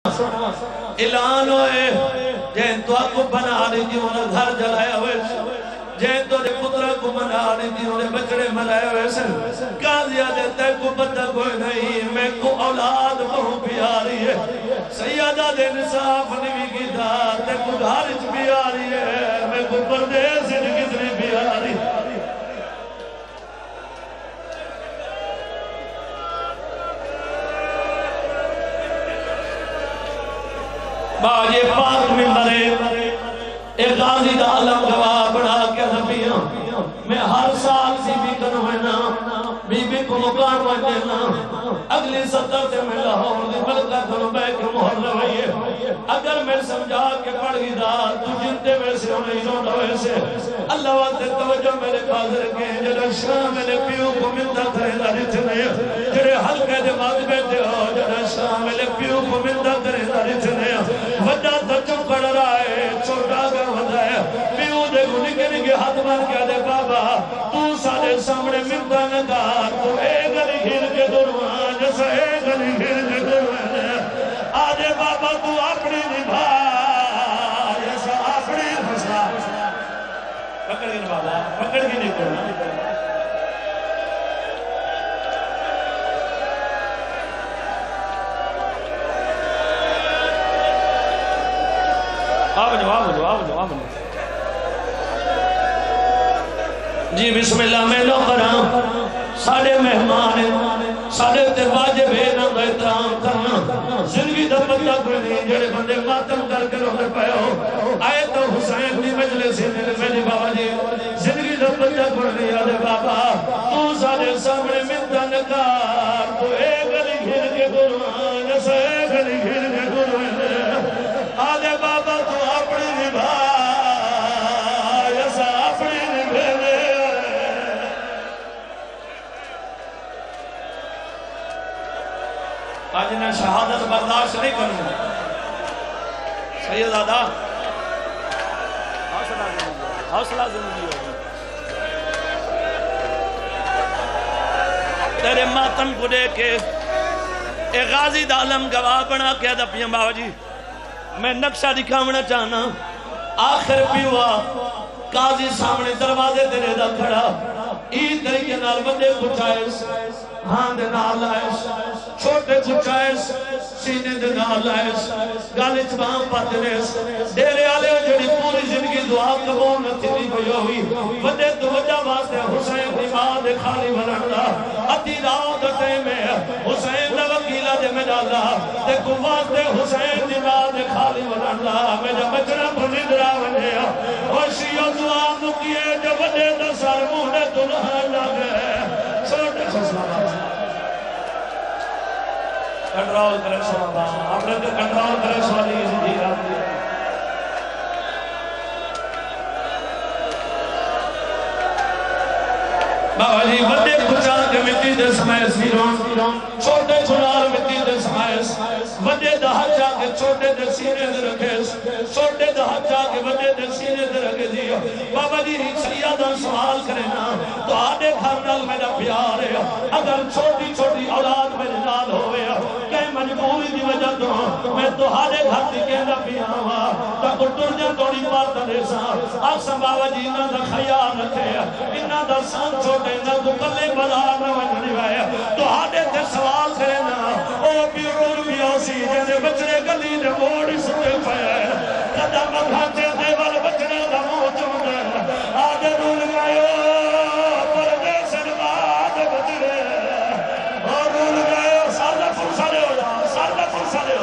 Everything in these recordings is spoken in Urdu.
اعلان ہوئے جہن تو آپ کو بنا رہی تھی انہیں گھر جلائے ہوئے جہن تو نے پترہ کو بنا رہی تھی انہیں بچڑے ملائے ہوئے سن قاضیہ دیتا ہے کو پتہ کوئی نہیں میں کو اولاد بہو بھی آ رہی ہے سیدہ دے نصاف نوی کی دار تے کو گھارج بھی آ رہی ہے میں کو پردیس ان کتنی بھی آ رہی ہے باجے پاک میں مرے ایک غازی دا علم گواہ بڑھا کے نبیاں میں ہر سال سی بھی کنوینا بی بی کو مکان وجہنا اگلی صدر سے میں لاہور دی ملکہ کنو بے کے محل روئیے اگر میں سمجھا کے پڑھ گی دا تو جنتے ویسے انہیں روڑا ویسے اللہ وقت توجہ میرے قاضر کے جڑا شاہ میرے پیو کو ملتا کرے دا رچنے جڑے حلقے دے مات بیٹے ہو جڑا شاہ میرے پیو کو ملتا کرے دا رچنے وجہ تجھو پڑھ رہا ہے چھوٹا گا وجہ ہے پیو دے کو نکنے کے ہاتھ بار کیا دے بابا تو سارے سامنے ملتا نگار تو اے گلی گھر کے دروان جیسا اے گلی گھر کے دروان آجے بابا تو اپنی نبھا جیسا اپنی فسا پکڑ گئے بابا پکڑ گئے نہیں کرنا آب جو جی بسم اللہ میں لو کرام ساڑھے مہمان ساڑھے تے واجب ہے نہ احترام کرنا زندگی دا پتہ کوئی نہیں جڑے بندے ماتم کر کے روح پائے ہو آئے تو حسین دی مجلس میرے بابا جی زندگی دا پتہ کوئی نہیں آدھے بابا تو ساڑھے سامنے ملتا نکار تو اے گلی گھر کے گروان جیسا اے گلی گھر کے گروان آدھے بابا تو اپنی نبھا جیسا اپنی نبھے آج انہیں شہادت برداشت نہیں کروں سید آدھا حوصلہ زندگی ہوگی تیرے ماتم کو دے کے ایک غازی دا علم گواہ بنا کے ادھا بابا جی میں نقشہ دکھاونا چاہنا آخر پیوا قاضی سامنے دروازے تیرے دا کھڑا ایک طریقے نال بندے کچھائیس ہاں دے نال آئیس چھوٹے کچھائیس سینے دے نال آئیس گالی چبان پاتنیس ڈیرے آلے جڑی پوری زندگی دعا قبول نہ تھی کوئی ہوئی بندے تو وجہ واسطے حسین دی ماں دے خالی ورنڈا اتی راو دتے میں حسین دا وکیلہ دے میں ڈالا تے کو واسطے حسین دی ماں دے خالی ورنڈا میں جب بچنا بھنی درا ونڈے وشیو دعا نکیے جو بندے دا سر مونے دلہن لگے چھوٹے خسلہ کنٹرول کرے سوالہ آپ نے تو کنٹرول کرے سوالی زندگی آتی ہے بابا جی بڑے کچھال کے مٹی دے سمائے سیرون چھوٹے چھنال مٹی دے سمائے بڑے دہا چاہ کے چھوٹے دے سینے دے رکھے چھوٹے دہا چاہ کے بڑے دے سینے دے رکھے دیو بابا جی سیادہ سوال کرنا تو آدھے گھر نال میرا پیار ہے اگر چھوٹی چھوٹی اولاد میرے نال ہوئے کہ مجبوری دی وجہ تو میں تو آدھے گھر دی کہنا پیاوا تاکو ٹر جا توڑی پاتا دے سا آسا بابا جی انہاں دا خیال رکھے انہاں دا سان چھوٹے نہ تو کلے بازار نہ وجھنی وائے تو آدھے تے سوال کرنا او پیرون بیوسی جیسے بچنے گلی نے موڑی سکے پائے قدم بھانچے دے وال بچنے دا مو چوندے آدھے رول گئے پردیس نباد بچنے اور رول گئے سارا فرصہ لے ہو جا سارا فرصہ لے ہو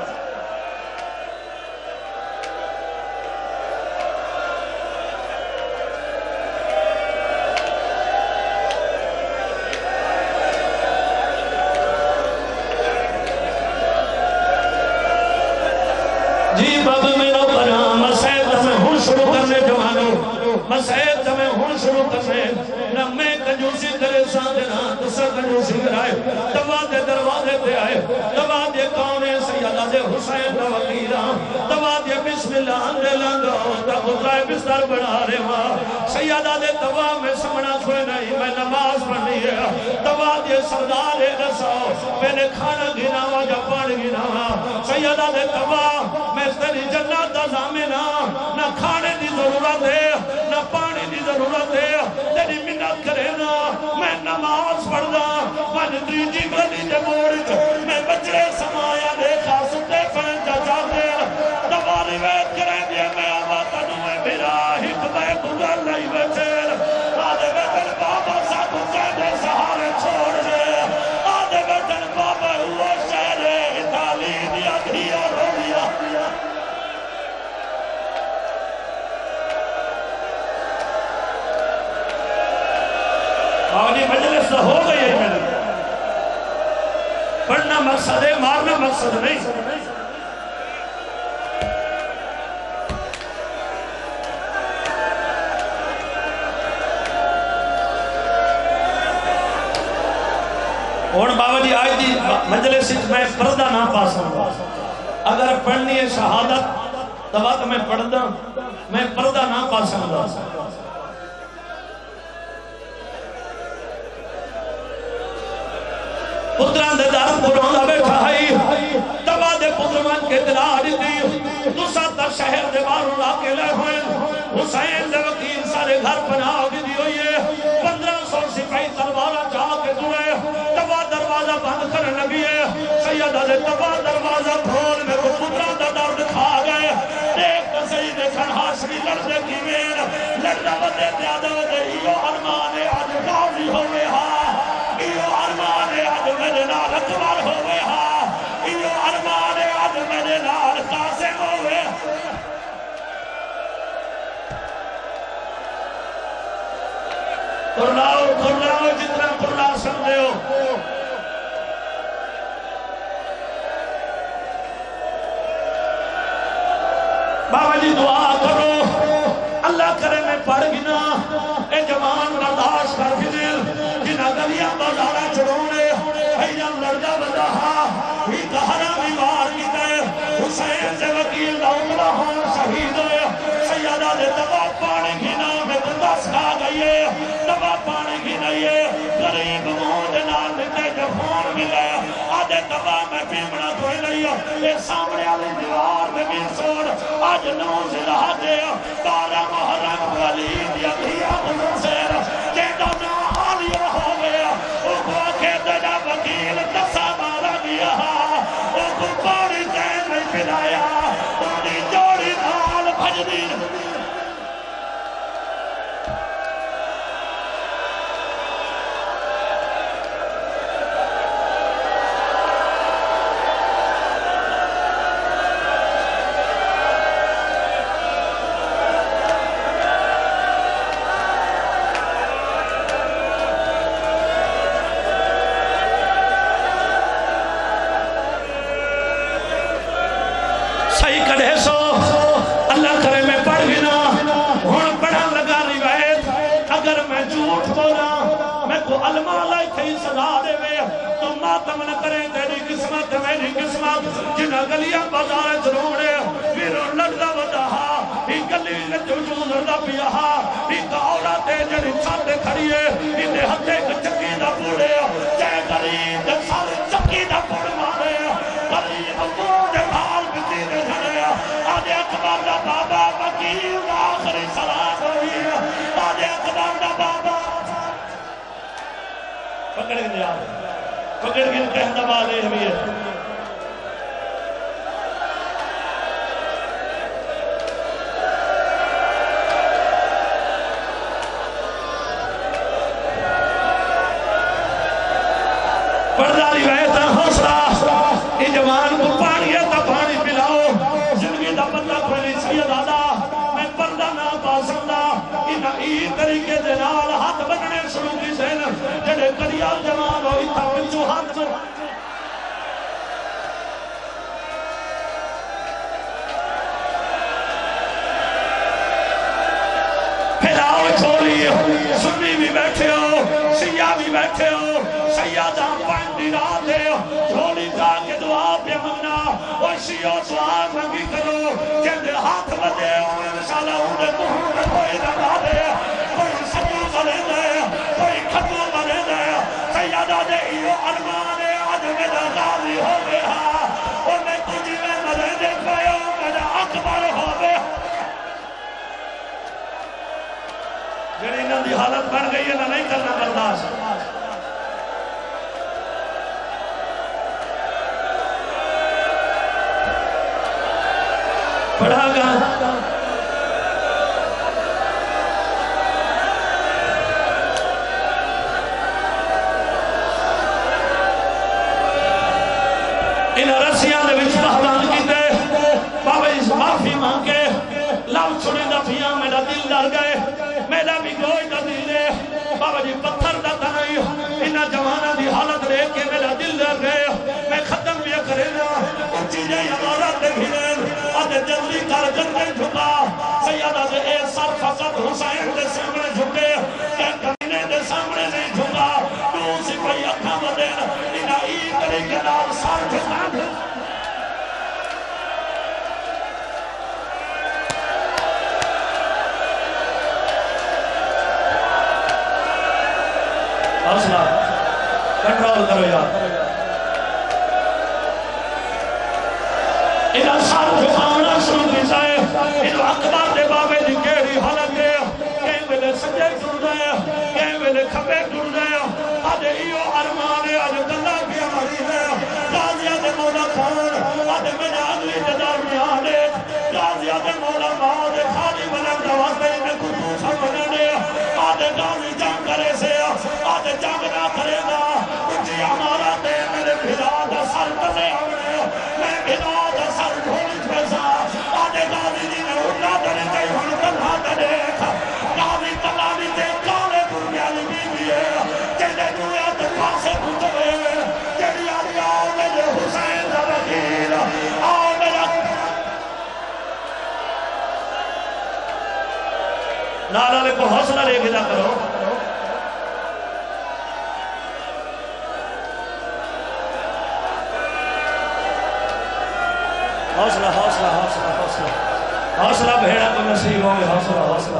جی باب میرا پرام مسائد ہمیں ہون شروع کرنے جوانوں مسائد ہمیں ہون شروع کرنے نہ میں کنجوسی کرے ساندنا تسا کنجوسی کرائے دوا دے دروازے تے آئے دوا دے کونے سیدہ دے حسین دا وکیلہ دوا دے بسم اللہ اندے لنگو تا خدرائے بستر بنا رہے ماں سیدہ دے دوا میں سمنا چھوئے نہیں میں نماز پڑھنی ہے دوا دے سردار رساؤ میں نے کھانا گناوا جا پان گناوا سیدہ دے دوا میں تیری جنت دا زامنہ نہ کھانے دی ضرورت ہے نہ پانی دی ضرورت ہے تیری منت کرے نا میں نماز پڑھنا من تریجی گلی دے موڑ میں بچڑے سمایا دیکھا ستے پہنچا جاتے دواری وید کریں دیا میں آباتا نوے میرا حکمہ گزر نہیں بچیر آدھے بیٹن بابا صاحب قیدے سہارے چھوڑ دے آدھے بیٹن بابا ہوا شہر اتالی دیا دیا رو دیا آگے مجلس تو ہو گئی ہے میرے پڑھنا مقصد ہے مارنا مقصد نہیں اور بابا جی آج دی مجلس میں پردہ نہ پاسا اگر پڑھنی ہے شہادت تو وقت میں پڑھتا میں پردہ نہ پاسا پتران دے دار قرآن دا بیٹھا ہے دبا دے پترمان کے دلار دی دوسرا تا شہر دے باروں لاکے لے ہوئے حسین دے وکیل سارے گھر پناہ دی ہوئی ہے 1500 سپاہی تلوارہ جا کے دوئے دبا دروازہ بند کرنے لگی ہے سیدہ دے دبا دروازہ کھول میں کو پتران دا درد کھا گئے دیکھ تا سید کھنہاشری لڑنے کی مین لڑنا بدے دیادہ دے ایو ارمان آج غازی ہوئے ہاں ایو ارمان آج میرے نال اکبر ہوئے ہاں ایو ارمان آج میرے نال قاسم ہوئے قرلاؤ جتنا قرلاؤ سمجھے ہو بابا جی دعا کرو اللہ کرے میں پڑھ گنا اے جوان برداشت کر گنے جنہ گلیاں بازارہ چڑھونے حیران لڑجا بدہا ہی کہرہ بیوار کی دے حسین سے وکیل دعولا ہوں شہید ہوئے سیدہ دے دبا پانے گنا میں دس کھا گئیے دبا پانے گنائیے غریب موند نال دیتے جفون ملے آدھے دبا میں پیمنا کوئی نہیں اے سامنے آلی دیوار میں بھی سوڑ آج نوز رہا دے 12 محرم والی دیا دیا منصر جیدہ نا آلی ہو گیا او کو آکے دجا وکیل دسا مارا گیا او کو پاڑی دین میں پلایا انہی جوڑی نال بھجدی گلیاں بازار جروڑے میرو لڑدا وڈا ہی گلی جو لڑدا پیا ہی عورت جڑی سامنے کھڑی ہے انہیں ہتھے چکی دا پوڑے جے غریب سارے چکی دا پوڑ مارے غریب پوڑ بھال بتی دے جڑے آدھے اکبر دا بابا وکیل آخری سلام ہوئی آدھے اکبر دا بابا پکڑ گئے پکڑ گئے کہندہ والے ہمیں جوان کو پانی ہے تا پانی پلاؤ زندگی دا بندہ کوئی سید آدھا میں پردہ نہ پاسندہ انہا ای طریقے دنال ہاتھ بننے شروع کی سین جڑے کریال جوان ہو اتھا پنچو ہاتھ چھوڑی سنی بھی بیٹھے ہو شیعہ بھی بیٹھے ہو سیادہ پانڈی رات ہے چھوڑی کا کے دعا پہ منگنا اور شیعہ دعا منگی کرو جن ہاتھ بدے ہوئے انشاءاللہ انہیں محمد کوئی رہا دے کوئی سجو بلے دے کوئی کھتو بلے دے سیادہ دے ایو ارمان آج میرا غازی ہو گیا اور میں تجھی میں مرے دیکھ گیا میرا اکبر ہو گیا جڑی انہوں دی حالت بن گئی ہے نہ نہیں کرنا برداشت پڑھا گا انہاں رسیاں دے وچ پہلان کیتے بابا اس معافی مانگے لو چھڑے دا پھیاں میرا دل ڈر گئے میرا بھی گوئی دا دل ہے بابا جی پتھر دا تنائی انہاں جوانہ دی حالت لے کے میرا دل ڈر گئے میں ختم بھی کرے نا اچھی جائے عمارت دے بھیرین آدھے جلدی کر جلدی جھکا سیادہ دے اے سر فقط حسین دے سامنے جھکے کہ کمینے دے سامنے نہیں جھکا تو سی پہی اکھا بدین انہاں ای کری کے نال سر جھکا دے حوصلہ کنٹرول کرو یار انہاں سر جھکاونا شروع کی جائے انہاں اکبر دے بابے دی کیڑی حالت دے کہیں ویلے سجے ٹر گئے کہیں ویلے کھپے ٹر گئے آدھے ایو ارمانے آدھے گلہ بھی ہماری ہے غازیہ دے مولا خان آدھے میں جانوی دے درمیانے غازیہ دے مولا ماں دے خالی بلند واسطے میں کتو سمجھنے آدھے غازی جنگ کرے سے آدھے جنگ نہ کرے گا کچھ ہمارا دے میرے بھلا دا سر تلے ہونے میں بھلا دا سر ڈھولی جیسا آدھے غازی جی نے اٹھا دنے تے ہن تنہا دنے غازی تلاوی تے کالے دنیالی بھی دیئے جنہیں دنیا تے پاسے پھوٹے جنہیں آدھی آؤ میرے حسین دا وکیل آؤ میرا نعرہ لے کو حوصلہ لے کے جا کرو حوصلہ حوصلہ حوصلہ حوصلہ حوصلہ بھیڑا کو نصیب ہوں گے حوصلہ حوصلہ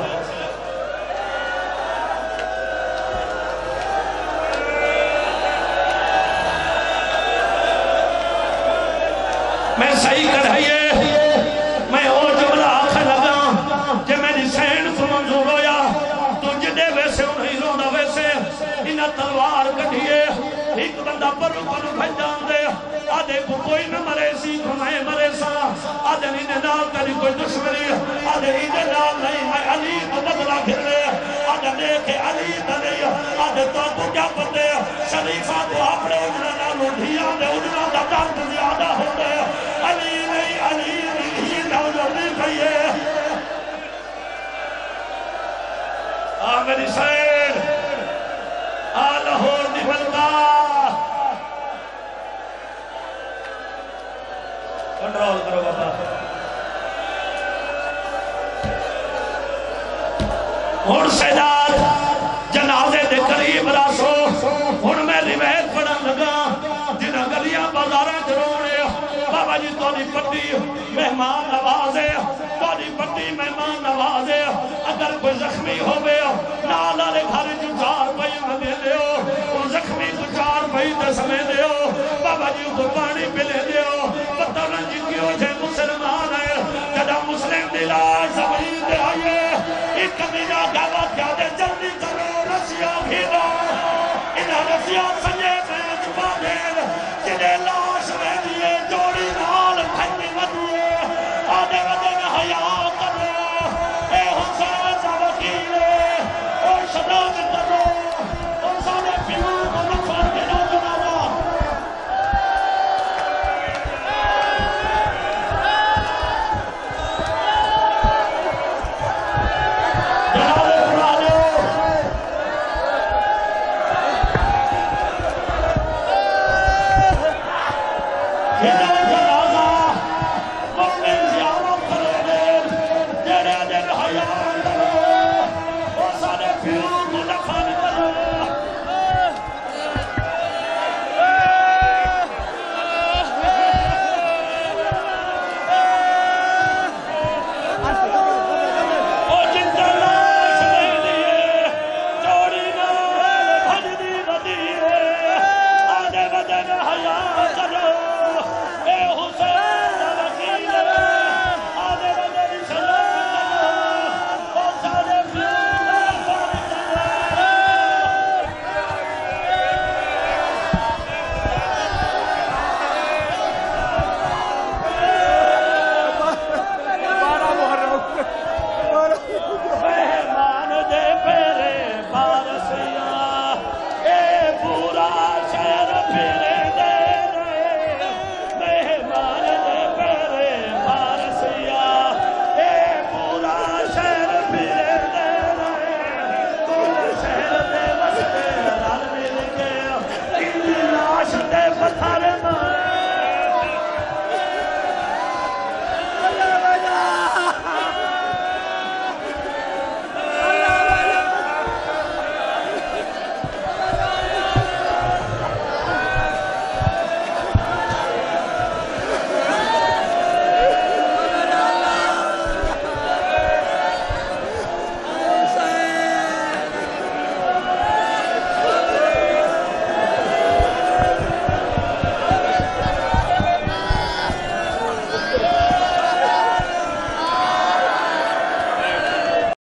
میں صحیح کڑھائیے میں او جملہ آخر لگا کہ میری سین کو منظور ہویا تو جدے ویسے انہیں رونا ویسے انہیں تلوار کٹھئے ایک بندہ پرو بھائی جان دے آدھے کو کوئی نہ مرے سی کو میں مرے سا آدھے انہیں نال کری کوئی دشمنی آدھے انہیں نال نہیں میں علی کو بدلا گھرے آدھے دیکھے علی دنے آدھے تو کیا پتے شریفہ کو اپنے اجنا نالو دھیا دے اجنا دا درد زیادہ ہوتے علی نہیں ہی نالو نہیں کھئیے میری سین لاہور دی بلکہ کنٹرول کرو بابا ہن سیدار جنازے دے قریب راسو ہن میں روایت پڑھن لگا جنہاں گلیاں بازاراں چ رونے بابا جی تہاڈی پٹی مہمان نوازے تہاڈی پٹی مہمان نوازے اگر کوئی زخمی ہوے نال والے گھر چ 4 پئی دے دیو زخمی کو 4 پئی تے سمے دیو بابا جی کو پانی پلے دیو پتہ نہ جی کیوں